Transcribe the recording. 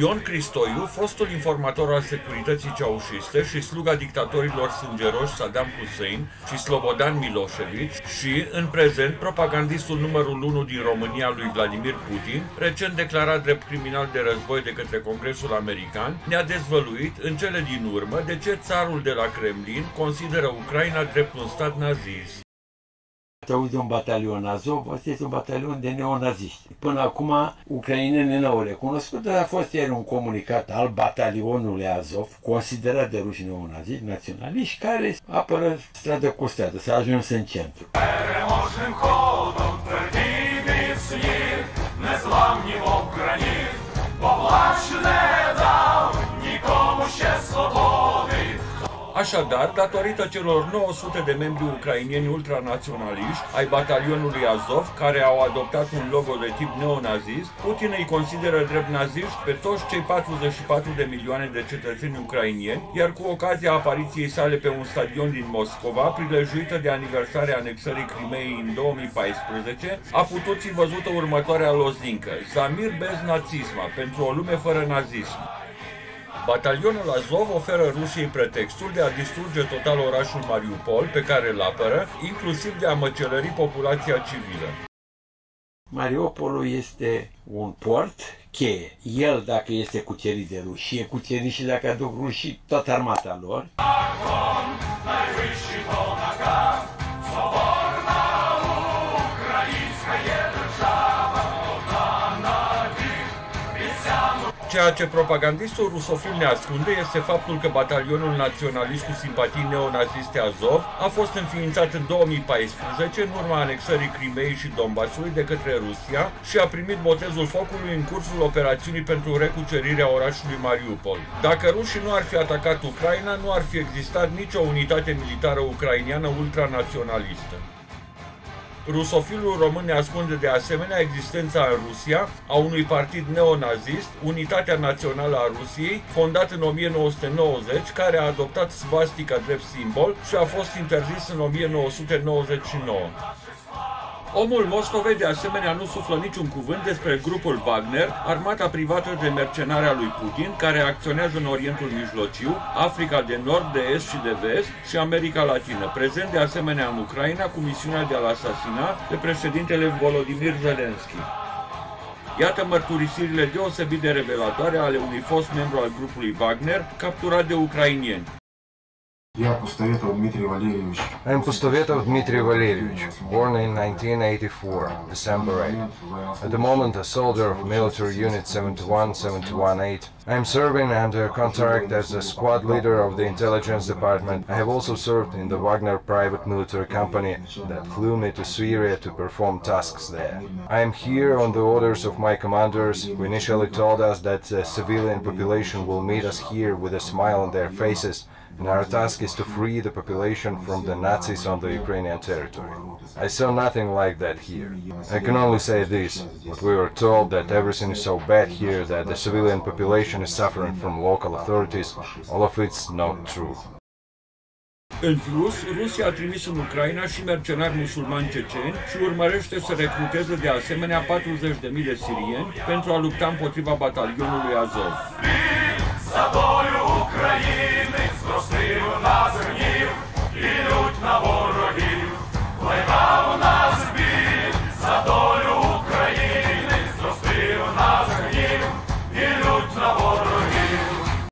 Ion Cristoiu, fostul informator al securității ceaușiste și sluga dictatorilor sângeroși Saddam Hussein și Slobodan Milosevic și, în prezent, propagandistul numărul 1 din România lui Vladimir Putin, recent declarat drept criminal de război de către Congresul American, ne-a dezvăluit, în cele din urmă, de ce țarul de la Kremlin consideră Ucraina drept un stat nazist. Te auzi de un batalion Azov, ăsta este un batalion de neonaziști. Până acum, ucrainenii n-au recunoscut, dar a fost ieri un comunicat al batalionului Azov, considerat de ruși neonaziști, naționaliști, care apără stradă cu stradă, s-a ajuns în centru. Așadar, datorită celor 900 de membri ucraineni ultranaționaliști ai batalionului Azov, care au adoptat un logo de tip neonazist, Putin îi consideră drept naziști pe toți cei 44 de milioane de cetățeni ucrainieni, iar cu ocazia apariției sale pe un stadion din Moscova, prilejuită de aniversarea anexării Crimeei în 2014, a putut fi văzută următoarea lozincă: Zamir bez nazisma, pentru o lume fără nazism. Batalionul Azov oferă Rusiei pretextul de a distruge total orașul Mariupol, pe care îl apără, inclusiv de a măcelări populația civilă. Mariupolul este un port cheie. El, dacă este cucerit de ruși, e cucerit și dacă aduc rușii toată armata lor. Ceea ce propagandistul rusofil ne ascunde este faptul că batalionul naționalist cu simpatii neonaziste Azov a fost înființat în 2014 în urma anexării Crimeei și Donbasului de către Rusia și a primit botezul focului în cursul operațiunii pentru recucerirea orașului Mariupol. Dacă rușii nu ar fi atacat Ucraina, nu ar fi existat nicio unitate militară ucraineană ultranaționalistă. Rusofilul român ne ascunde de asemenea existența în Rusia a unui partid neonazist, Unitatea Națională a Rusiei, fondat în 1990, care a adoptat svastica drept simbol și a fost interzis în 1999. Omul Moscovei de asemenea nu suflă niciun cuvânt despre grupul Wagner, armata privată de mercenari a lui Putin, care acționează în Orientul Mijlociu, Africa de Nord, de Est și de Vest și America Latină, prezent de asemenea în Ucraina cu misiunea de a-l asasina pe președintele Volodymyr Zelensky. Iată mărturisirile deosebit de revelatoare ale unui fost membru al grupului Wagner, capturat de ucrainieni. Я Pustovetov Dmitry Valerievich. I am Pustovetov Dmitry Valerievich, born in 1984, December 8. At the moment a soldier of military unit 71-71-8. I am serving under contract as a squad leader of the intelligence department. I have also served in the Wagner private military company that flew me to Syria to perform tasks there. I am here on the orders of my commanders, who initially told us that the civilian population will meet us here with a smile on their faces, and our task is to free the population from the Nazis on the Ukrainian territory. I saw nothing like that here. I can only say this, but we were told that everything is so bad here that the civilian population is suffering from local authorities. All of it's not true. În plus, Rusia a trimis în Ucraina și mercenari musulmani ceceni și urmărește să recruteze de asemenea 40.000 de sirieni pentru a lupta împotriva batalionului Azov.